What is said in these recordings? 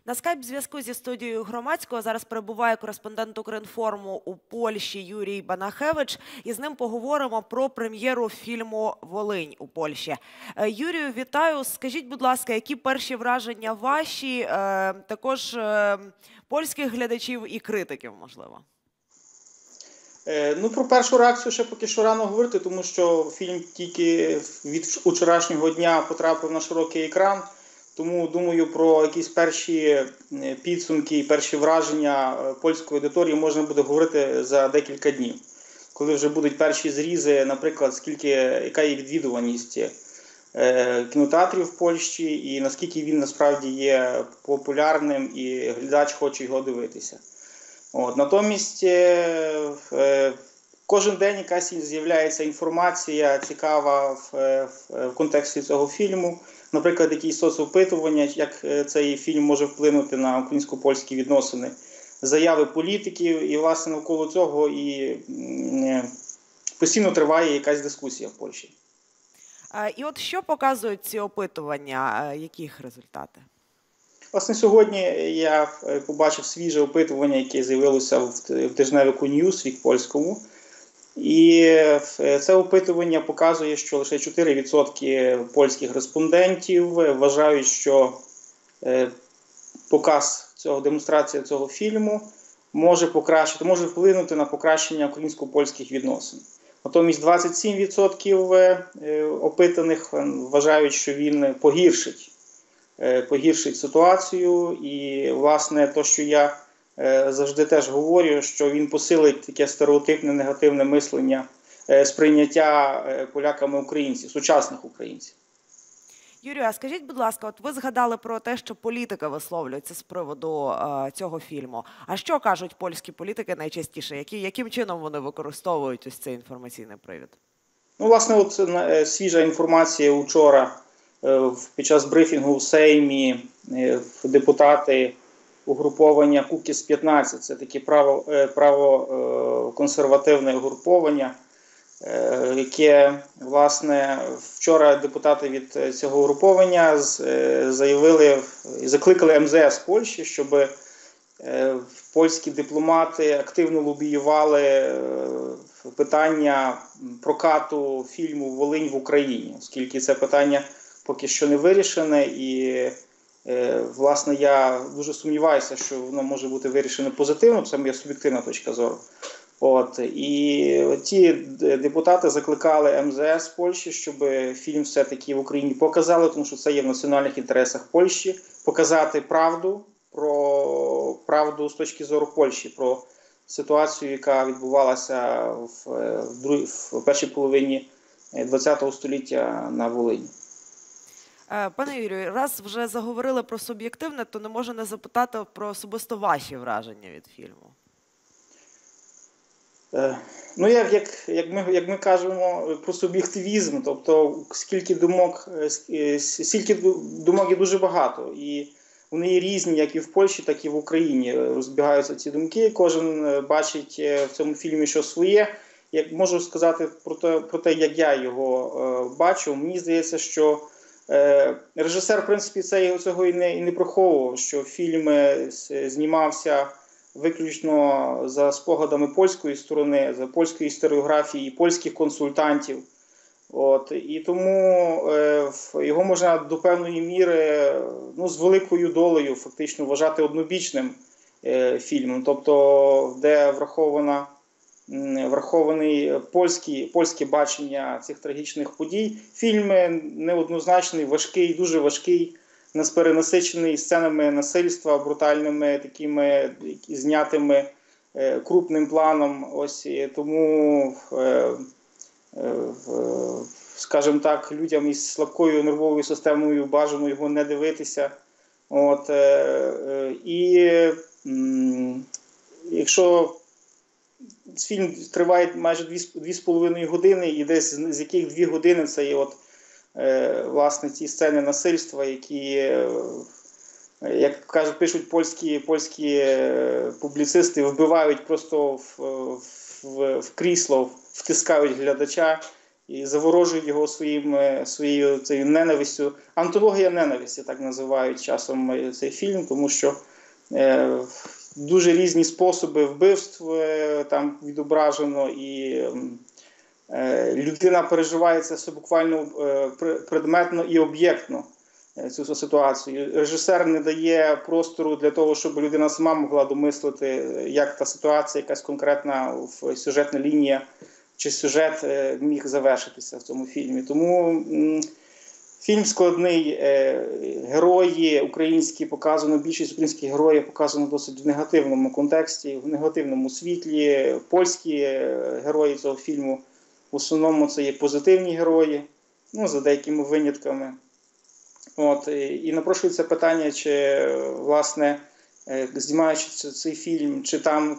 На скайп-зв'язку зі студією Громадського зараз перебуває кореспондент Укрінформу у Польщі Юрій Банахевич. І з ним поговоримо про прем'єру фільму «Волинь» у Польщі. Юрію, вітаю. Скажіть, будь ласка, які перші враження ваші, також польських глядачів і критиків, можливо? Про першу реакцію ще поки що рано говорити, тому що фільм тільки від вчорашнього дня потрапив на широкий екран. Тому, думаю, про якісь перші підсумки і перші враження польської аудиторії можна буде говорити за декілька днів. Коли вже будуть перші зрізи, наприклад, яка є відвідуваність кінотеатрів в Польщі і наскільки він насправді є популярним і глядач хоче його дивитися. Натомість кожен день якась з'являється інформація цікава в контексті цього фільму. Наприклад, якісь соцопитування, як цей фільм може вплинути на українсько-польські відносини, заяви політиків, і, власне, навколо цього і постійно триває якась дискусія в Польщі. І от що показують ці опитування, які їх результати? Власне, сьогодні я побачив свіже опитування, яке з'явилося в тижневику Newsweek польському. І це опитування показує, що лише 4% польських респондентів вважають, що демонстрація цього фільму може вплинути на покращення українсько-польських відносин. Натомість 27% опитаних вважають, що він погіршить ситуацію. І, власне, те, що я завжди теж говорю, що він посилить таке стереотипне негативне мислення, сприйняття поляками українців, сучасних українців. Юрію, а скажіть, будь ласка, от ви згадали про те, що політики висловлюються з приводу цього фільму. А що кажуть польські політики найчастіше? Яким чином вони використовують ось цей інформаційний привід? Власне, свіжа інформація вчора під час брифінгу в Сеймі депутати угруповання Кукіс-15, це таке правоконсервативне угруповання, яке, власне, вчора депутати від цього угруповання закликали МЗС Польщі, щоб польські дипломати активно лобіювали питання прокату фільму «Волинь» в Україні, оскільки це питання поки що не вирішене і, власне, я дуже сумніваюся, що воно може бути вирішено позитивно, це моя суб'єктивна точка зору. І ті депутати закликали МЗС Польщі, щоб фільм все-таки в Україні показали, тому що це є в національних інтересах Польщі, показати правду з точки зору Польщі, про ситуацію, яка відбувалася в першій половині ХХ століття на Волині. Пане Юрію, раз вже заговорили про суб'єктивне, то не можу не запитати про особисто ваші враження від фільму. Як ми кажемо про суб'єктивізм, тобто скільки думок є дуже багато, і вони є різні, як і в Польщі, так і в Україні. Розбігаються ці думки, кожен бачить в цьому фільмі щось своє. Як можу сказати про те, як я його бачу, мені здається, що режисер, в принципі, цього і не приховував, що фільм знімався виключно за спогадами польської сторони, за польської історіографії, польських консультантів. І тому його можна до певної міри, з великою долею фактично вважати однобічним фільмом, тобто де враховане польське бачення цих трагічних подій. Фільм неоднозначний, важкий, дуже важкий, перенасичений сценами насильства, брутальними, такими знятими крупним планом. Тому, скажімо так, людям із слабкою нервовою системою бажано його не дивитися. І якщо фільм триває майже 2,5 години, і десь з яких 2 години це є власне ці сцени насильства, які, як пишуть польські публіцисти, вбивають просто в крісло, втискають глядача. і заворожують його своєю цією ненавистю. Антологія ненависті, так називають часом цей фільм, тому що дуже різні способи вбивств там відображено, і людина переживає це буквально предметно і об'єктно, цю ситуацію. Режисер не дає простору для того, щоб людина сама могла домислити, як та ситуація, якась конкретна сюжетна лінія чи сюжет міг завершитися в цьому фільмі. Тому фільм складний, герої українські показано, більшість українських героїв показано досить в негативному контексті, в негативному світлі. Польські герої цього фільму в основному це є позитивні герої, ну, за деякими винятками. І напрошується питання, чи, власне, знімаючи цей фільм, чи там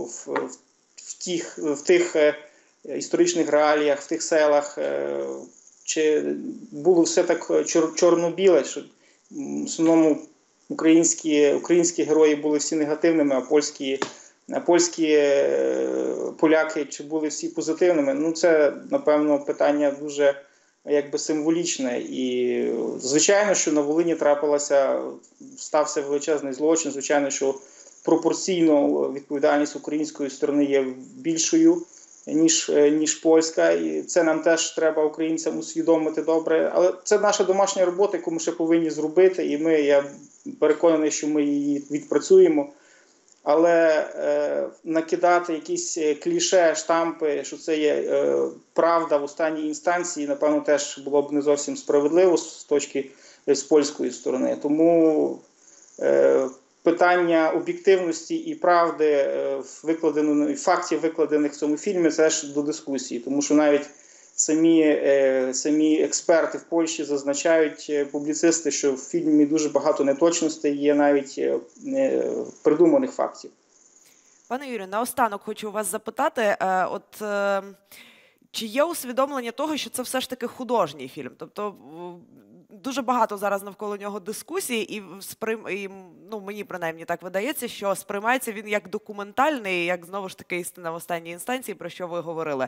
в тих історичних реаліях, в тих селах, чи було все так чорно-біле, що в основному українські герої були всі негативними, а польські поляки чи були всі позитивними. Ну, це, напевно, питання дуже символічне. І, звичайно, що на Волині стався величезний злочин, звичайно, що пропорційно відповідальність української сторони є більшою, ніж польська, і це нам теж треба, українцям, усвідомити добре. Але це наша домашня робота, яку ми ще повинні зробити, і я переконаний, що ми її відпрацюємо. Але накидати якісь кліше, штампи, що це є правда в останній інстанції, напевно, теж було б не зовсім справедливо з польської сторони. Тому питання об'єктивності і правди фактів, викладених в цьому фільмі, це ж до дискусії. Тому що навіть самі експерти в Польщі зазначають, публіцисти, що в фільмі дуже багато неточностей, є навіть придуманих фактів. Пане Юрію, наостанок хочу вас запитати, чи є усвідомлення того, що це все ж таки художній фільм? Тобто дуже багато зараз навколо нього дискусій, і мені принаймні так видається, що сприймається він як документальний, як, знову ж таки, істина в останній інстанції, про що ви говорили.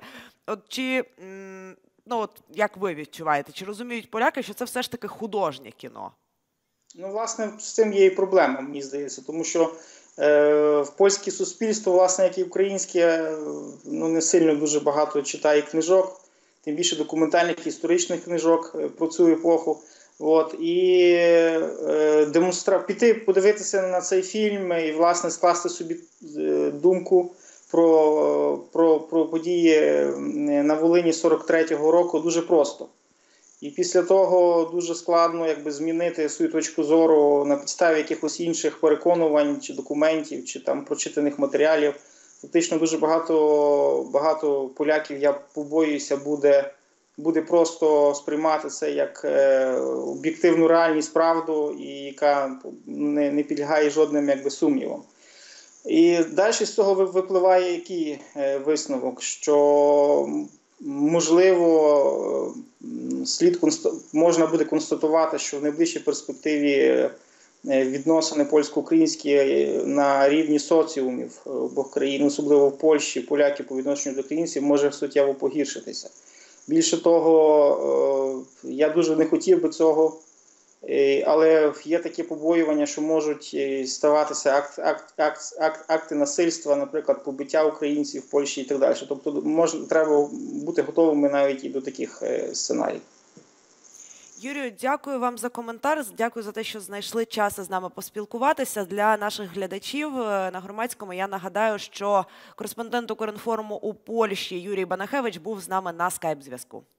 Як ви відчуваєте, чи розуміють поляки, що це все ж таки художнє кіно? Ну, власне, з цим є і проблема, мені здається, тому що в польське суспільство, власне, як і українське, не сильно дуже багато читає книжок, тим більше документальних, історичних книжок про цю епоху. І піти, подивитися на цей фільм і, власне, скласти собі думку про події на Волині 43-го року дуже просто. І після того дуже складно змінити свою точку зору на підставі якихось інших переконувань, чи документів, чи там прочитаних матеріалів. Фактично дуже багато поляків, я побоююся, буде просто сприймати це як об'єктивну реальність, правду, і яка не підлягає жодним сумнівам. І далі з цього випливає який висновок, що можливо можна буде констатувати, що в найближчій перспективі відносини польсько-українські на рівні соціумів обох країн, особливо в Польщі, поляки по відношенню до українців, може суттєво погіршитися. Більше того, я дуже не хотів би цього, але є такі побоювання, що можуть ставатися акти насильства, наприклад, побиття українців в Польщі і так далі. Тобто треба бути готовими навіть і до таких сценаріїв. Юрію, дякую вам за коментар, дякую за те, що знайшли час з нами поспілкуватися. Для наших глядачів на Громадському я нагадаю, що кореспондент Укрінформу у Польщі Юрій Банахевич був з нами на скайп-зв'язку.